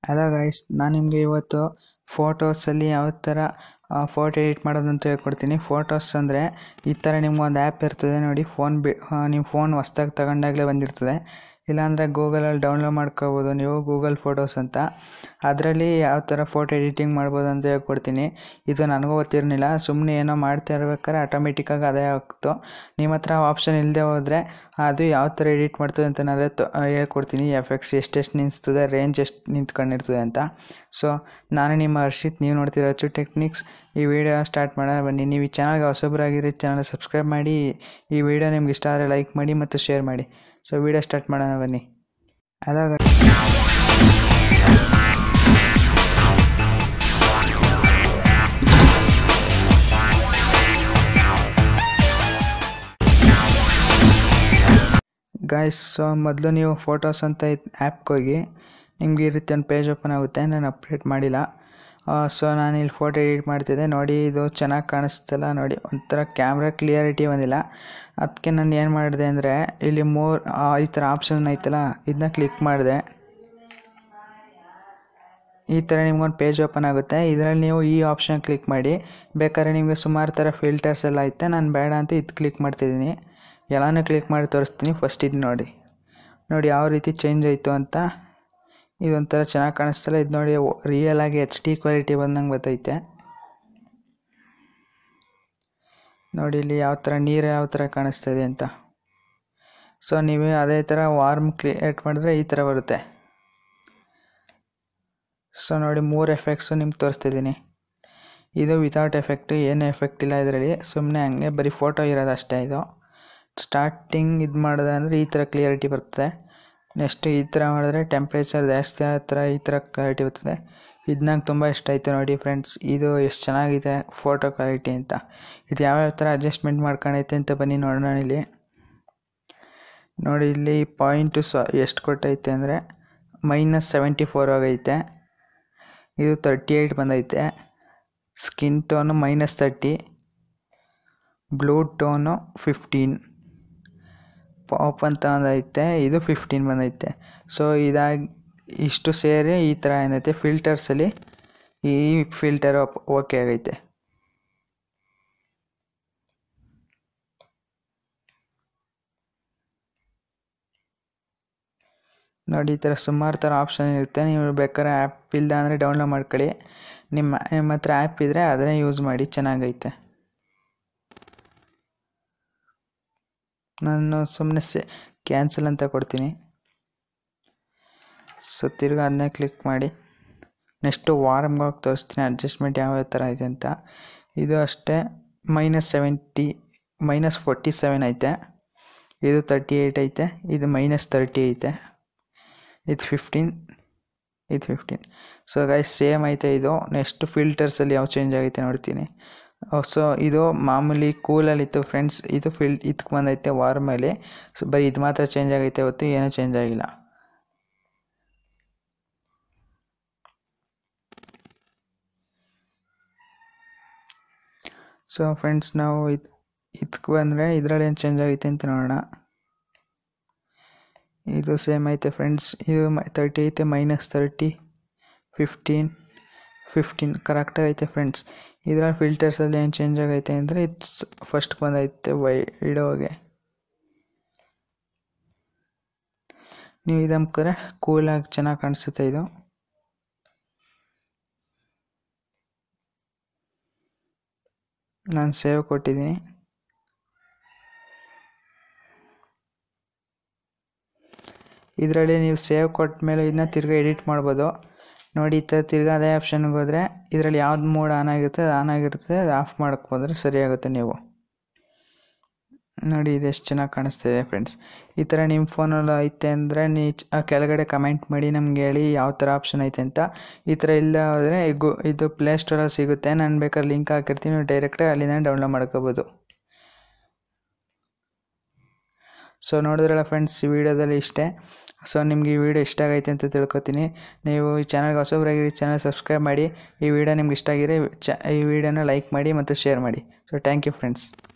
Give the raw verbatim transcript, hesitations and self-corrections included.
Hello guys, ನಾನು ನಿಮಗೆ ಇವತ್ತು ಫೋಟೋಸಲ್ಲಿ ಯಾವ ಥರ ಫೋಟೋ ಎಡಿಟ್ ಮಾಡೋದಂತ ಹೇಳ್ಕೊಡ್ತೀನಿ. ಫೋಟೋಸ್ ಅಂದರೆ ಈ ಥರ ನಿಮ್ಗೊಂದು ಆ್ಯಪ್ ಇರ್ತದೆ ನೋಡಿ. ಫೋನ್ ಬಿ ನಿಮ್ಮ ಫೋನ್ ಹೊಸ್ದಾಗಿ ತಗೊಂಡಾಗಲೇ ಬಂದಿರ್ತದೆ. ಇಲ್ಲಾಂದರೆ ಗೂಗಲಲ್ಲಿ ಡೌನ್ಲೋಡ್ ಮಾಡ್ಕೋಬೋದು ನೀವು, ಗೂಗಲ್ ಫೋಟೋಸ್ ಅಂತ. ಅದರಲ್ಲಿ ಯಾವ ಥರ ಫೋಟೋ ಎಡಿಟಿಂಗ್ ಮಾಡ್ಬೋದು ಅಂತ ಹೇಳ್ಕೊಡ್ತೀನಿ. ಇದು ನನಗೂ ಗೊತ್ತಿರಲಿಲ್ಲ, ಸುಮ್ಮನೆ ಏನೋ ಮಾಡ್ತಾ ಇರ್ಬೇಕಾದ್ರೆ ಆಟೋಮೆಟಿಕ್ಕಾಗಿ ಅದೇ ಆಗ್ತು. ನಿಮ್ಮ ಹತ್ರ ಆಪ್ಷನ್ ಇಲ್ಲದೆ ಹೋದರೆ ಅದು ಯಾವ ಥರ ಎಡಿಟ್ ಮಾಡ್ತದೆ ಅಂತ ನಾನೇ ಹೇಳ್ಕೊಡ್ತೀನಿ. ಎಫೆಕ್ಟ್ಸ್ ಎಷ್ಟೆಷ್ಟು ನಿಂತಿರ್ತದೆ, ರೇಂಜ್ ಎಷ್ಟು ನಿಂತ್ಕೊಂಡಿರ್ತದೆ ಅಂತ. ಸೊ ನಾನು ನಿಮ್ಮ ಹರ್ಷಿತ್, ನೀವು ನೋಡ್ತೀರ ಅಚ್ಚು ಟೆಕ್ನಿಕ್ಸ್. ಈ ವಿಡಿಯೋ ಸ್ಟಾರ್ಟ್ ಮಾಡೋಣ ಬನ್ನಿ. ನೀವು ಈ ಚಾನಲ್ಗೆ ಹೊಸಬರಾಗಿರಿ, ಚಾನಲ್ ಸಬ್ಸ್ಕ್ರೈಬ್ ಮಾಡಿ. ಈ ವಿಡಿಯೋ ನಿಮ್ಗೆ ಇಷ್ಟ ಆದರೆ ಲೈಕ್ ಮಾಡಿ ಮತ್ತು ಶೇರ್ ಮಾಡಿ. ಸೊ ವಿಡಿಯೋ ಸ್ಟಾರ್ಟ್ ಮಾಡೋಣ ಬನ್ನಿ. ಹಲೋ ಗಾಯ್ಸ್, ಸೊ ಮೊದಲು ನೀವು ಫೋಟೋಸ್ ಅಂತ ಆ್ಯಪ್ಗೆ ಹೋಗಿ ನಿಮ್ಗೆ ಈ ರೀತಿ ಒಂದು ಪೇಜ್ ಓಪನ್ ಆಗುತ್ತೆ. ನಾನು ಅಪ್ಡೇಟ್ ಮಾಡಿಲ್ಲ. ಸೊ ನಾನು ಇಲ್ಲಿ ಫೋಟೋ ಎಡಿಟ್ ಮಾಡ್ತಿದ್ದೆ ನೋಡಿ. ಇದು ಚೆನ್ನಾಗಿ ಕಾಣಿಸ್ತಲ್ಲ ನೋಡಿ, ಒಂಥರ ಕ್ಯಾಮ್ರಾ ಕ್ಲಿಯರಿಟಿ ಬಂದಿಲ್ಲ. ಅದಕ್ಕೆ ನಾನು ಏನು ಮಾಡಿದೆ ಅಂದರೆ ಇಲ್ಲಿ ಮೂರು ಈ ಥರ ಆಪ್ಷನ್ ಐತಲ್ಲ, ಇದನ್ನ ಕ್ಲಿಕ್ ಮಾಡಿದೆ. ಈ ಥರ ನಿಮ್ಗೊಂದು ಪೇಜ್ ಓಪನ್ ಆಗುತ್ತೆ. ಇದರಲ್ಲಿ ನೀವು ಈ ಆಪ್ಷನ್ ಕ್ಲಿಕ್ ಮಾಡಿ. ಬೇಕಾದ್ರೆ ನಿಮಗೆ ಸುಮಾರು ಥರ ಫಿಲ್ಟರ್ಸ್ ಎಲ್ಲ ಐತೆ. ನಾನು ಬೇಡ ಅಂತ ಇದು ಕ್ಲಿಕ್ ಮಾಡ್ತಿದ್ದೀನಿ. ಎಲ್ಲನೂ ಕ್ಲಿಕ್ ಮಾಡಿ ತೋರಿಸ್ತೀನಿ. ಫಸ್ಟ್ ಇದು ನೋಡಿ ನೋಡಿ ಯಾವ ರೀತಿ ಚೇಂಜ್ ಆಯಿತು ಅಂತ. ಇದೊಂಥರ ಚೆನ್ನಾಗಿ ಕಾಣಿಸ್ತಲ್ಲ. ಇದು ನೋಡಿ, ರಿಯಲ್ ಆಗಿ ಎಚ್ ಡಿ ಕ್ವಾಲಿಟಿ ಬಂದಂಗೆ ಬರ್ತೈತೆ ನೋಡಿ. ಇಲ್ಲಿ ಯಾವ ಥರ ನೀರು ಯಾವ ಥರ ಕಾಣಿಸ್ತದೆ ಅಂತ. ಸೊ ನೀವು ಅದೇ ಥರ ವಾರ್ಮ್ ಕ್ರಿಯೇಟ್ ಮಾಡಿದ್ರೆ ಈ ಥರ ಬರುತ್ತೆ. ಸೊ ನೋಡಿ, ಮೂರು ಎಫೆಕ್ಟ್ಸು ನಿಮ್ಗೆ ತೋರಿಸ್ತಿದ್ದೀನಿ. ಇದು ವಿತೌಟ್ ಎಫೆಕ್ಟು, ಏನು ಎಫೆಕ್ಟ್ ಇಲ್ಲ ಇದರಲ್ಲಿ, ಸುಮ್ಮನೆ ಹಂಗೆ ಬರೀ ಫೋಟೋ ಇರೋದು ಅಷ್ಟೇ. ಇದು ಸ್ಟಾರ್ಟಿಂಗ್ ಇದು ಮಾಡಿದೆ ಅಂದರೆ ಈ ಥರ ಕ್ಲಿಯರಿಟಿ ಬರ್ತದೆ. ನೆಕ್ಸ್ಟ್ ಈ ಥರ ಮಾಡಿದ್ರೆ ಟೆಂಪ್ರೇಚರ್ ಜಾಸ್ತಿ ಆ ಥರ ಈ ಥರ ಕ್ಲಾರಿಟಿ ಬರ್ತದೆ. ಇದು ನಂಗೆ ತುಂಬ ಇಷ್ಟ ಆಯಿತು ನೋಡಿ ಫ್ರೆಂಡ್ಸ್. ಇದು ಎಷ್ಟು ಚೆನ್ನಾಗಿದೆ ಫೋಟೋ ಕ್ವಾಲಿಟಿ ಅಂತ. ಇದು ಯಾವ್ಯಾವ ಥರ ಅಡ್ಜಸ್ಟ್ಮೆಂಟ್ ಮಾಡ್ಕೊಂಡೈತೆ ಅಂತ ಬನ್ನಿ ನೋಡೋಣ. ಇಲ್ಲಿ ನೋಡಿ, ಇಲ್ಲಿ ಪಾಯಿಂಟು ಸ್ವ ಎಷ್ಟು ಕೊಟ್ಟೈತೆ ಅಂದರೆ ಮೈನಸ್ ಸೆವೆಂಟಿ ಫೋರ್ ಆಗೈತೆ. ಇದು ತರ್ಟಿ ಏಯ್ಟ್ ಬಂದೈತೆ. Skin tone minus thirty, blue tone fifteen, pop ಅಂತ ಒಂದೈತೆ, ಇದು ಫಿಫ್ಟೀನ್ ಬಂದೈತೆ. ಸೊ ಇದಾಗಿ ಇಷ್ಟು ಸೇರಿ ಈ ಥರ ಏನೈತೆ ಫಿಲ್ಟರ್ಸಲ್ಲಿ ಈ ಫಿಲ್ಟರ್ ಓಕೆ ಆಗೈತೆ. ನೋಡಿ, ಈ ಥರ ಸುಮಾರು ಥರ ಆಪ್ಷನ್ ಇರುತ್ತೆ. ನೀವು ಬೇಕಾದ್ರೆ ಆ್ಯಪ್ ಇಲ್ಲ ಅಂದರೆ ಡೌನ್ಲೋಡ್ ಮಾಡ್ಕೊಳ್ಳಿ. ನಿಮ್ಮ ನಿಮ್ಮ ಹತ್ರ ಆ್ಯಪ್ ಇದ್ದರೆ ಅದನ್ನೇ ಯೂಸ್ ಮಾಡಿ, ಚೆನ್ನಾಗೈತೆ. ನಾನು ಸುಮ್ಮನೆ ಸೆ ಕ್ಯಾನ್ಸಲ್ ಅಂತ ಕೊಡ್ತೀನಿ. ಸೊ ತಿರ್ಗಿ ಅದನ್ನೇ ಕ್ಲಿಕ್ ಮಾಡಿ. ನೆಕ್ಸ್ಟು ವಾರ್ಮ್ಗೆ ಹೋಗಿ ತೋರಿಸ್ತೀನಿ ಅಡ್ಜಸ್ಟ್ಮೆಂಟ್ ಯಾವ್ಯಾವ ಥರ ಇದೆ ಅಂತ. ಇದು ಅಷ್ಟೇ minus seventy minus forty seven ಐತೆ. ಇದು ತರ್ಟಿ ಏಯ್ಟ್ ಐತೆ. ಇದು ಮೈನಸ್ ತರ್ಟಿ ಐತೆ. ಇದು ಫಿಫ್ಟೀನ್, ಇದು ಫಿಫ್ಟೀನ್. ಸೊ ಗೈಸ್ ಸೇಮ್ ಐತೆ ಇದು. ನೆಕ್ಸ್ಟ್ ಫಿಲ್ಟರ್ಸಲ್ಲಿ ಯಾವ ಚೇಂಜ್ ಆಗೈತೆ ನೋಡ್ತೀನಿ. ಸೊ ಇದು ಮಾಮೂಲಿ ಕೂಲಲ್ಲಿತ್ತು ಫ್ರೆಂಡ್ಸ್. ಇದು ಫಿಲ್ ಇದಕ್ಕೆ ಬಂದೈತೆ ವಾರ್ಮಲ್ಲಿ. ಸೊ ಬರೀ ಇದು ಮಾತ್ರ ಚೇಂಜ್ ಆಗೈತೆ ಹೊತ್ತು ಏನೂ ಚೇಂಜ್ ಆಗಿಲ್ಲ. ಸೊ ಫ್ರೆಂಡ್ಸ್, ನಾವು ಇದು ಇದಕ್ಕೆ ಬಂದರೆ ಇದರಲ್ಲಿ ಏನು ಚೇಂಜ್ ಆಗೈತೆ ಅಂತ ನೋಡೋಣ. ಇದು ಸೇಮ್ ಐತೆ ಫ್ರೆಂಡ್ಸ್. ಇದು ತರ್ಟಿ ಐತೆ, ಮೈನಸ್ ತರ್ಟಿ, ಫಿಫ್ಟೀನ್, ಫಿಫ್ಟೀನ್ ಕರೆಕ್ಟಾಗಿ ಐತೆ ಫ್ರೆಂಡ್ಸ್. ಇದರಲ್ಲಿ ಫಿಲ್ಟರ್ಸಲ್ಲಿ ಏನು ಚೇಂಜ್ ಆಗೈತೆ ಅಂದರೆ ಇಟ್ಸ್ ಫಸ್ಟ್ ಬಂದೈತೆ ವೈಡೋಗೆ. ನೀವು ಇದಮ್ಕರೆ ಕೂಲಾಗಿ ಚೆನ್ನಾಗಿ ಕಾಣಿಸುತ್ತೆ. ಇದು ನಾನು ಸೇವ್ ಕೊಟ್ಟಿದ್ದೀನಿ. ಇದರಲ್ಲಿ ನೀವು ಸೇವ್ ಕೊಟ್ಟ ಮೇಲೆ ಇದನ್ನ ತಿರ್ಗಿ ಎಡಿಟ್ ಮಾಡ್ಬೋದು ನೋಡಿ. ಈ ಥರ ತಿರ್ಗಿ ಅದೇ ಆಪ್ಷನ್ಗೆ ಹೋದರೆ ಇದರಲ್ಲಿ ಯಾವ್ದು ಮೋಡ್ ಆನ್ ಆಗಿರುತ್ತೆ ಅದು ಆನ್ ಆಗಿರುತ್ತೆ, ಅದು ಆಫ್ ಮಾಡಕ್ಕೆ ಹೋದರೆ ಸರಿಯಾಗುತ್ತೆ. ನೀವು ನೋಡಿ, ಇದು ಎಷ್ಟು ಚೆನ್ನಾಗಿ ಕಾಣಿಸ್ತಿದೆ ಫ್ರೆಂಡ್ಸ್. ಈ ಥರ ನಿಮ್ಮ ಫೋನಲ್ಲಿ ಐತೆ ಅಂದರೆ ನೀ ಕೆಳಗಡೆ ಕಮೆಂಟ್ ಮಾಡಿ ನಮ್ಗೆ ಹೇಳಿ ಯಾವ ಥರ ಆಪ್ಷನ್ ಐತೆ ಅಂತ. ಈ ಥರ ಇಲ್ಲ ಹೋದರೆ ಗು ಇದು ಪ್ಲೇಸ್ಟೋರಲ್ಲಿ ಸಿಗುತ್ತೆ. ನಾನು ಬೇಕಾದ್ರೆ ಲಿಂಕ್ ಹಾಕಿರ್ತೀನಿ, ನೀವು ಡೈರೆಕ್ಟಾಗಿ ಅಲ್ಲಿಂದ ಡೌನ್ಲೋಡ್ ಮಾಡ್ಕೋಬೋದು. ಸೊ ನೋಡಿದ್ರಲ್ಲ ಫ್ರೆಂಡ್ಸ್, ಈ ವಿಡಿಯೋದಲ್ಲಿ ಇಷ್ಟೇ. ಸೊ ನಿಮ್ಗೆ ಈ ವಿಡಿಯೋ ಇಷ್ಟ ಆಗೈತೆ ಅಂತ ತಿಳ್ಕೊತೀನಿ. ನೀವು ಈ ಚಾನಲ್ಗೆ ಹೊಸಬರಾಗಿರಿ, ಚಾನಲ್ ಸಬ್ಸ್ಕ್ರೈಬ್ ಮಾಡಿ. ಈ ವಿಡಿಯೋ ನಿಮ್ಗೆ ಇಷ್ಟ ಆಗಿದ್ರೆ ಚ ಈ ವಿಡಿಯೋನ ಲೈಕ್ ಮಾಡಿ ಮತ್ತು ಶೇರ್ ಮಾಡಿ. So thank you friends.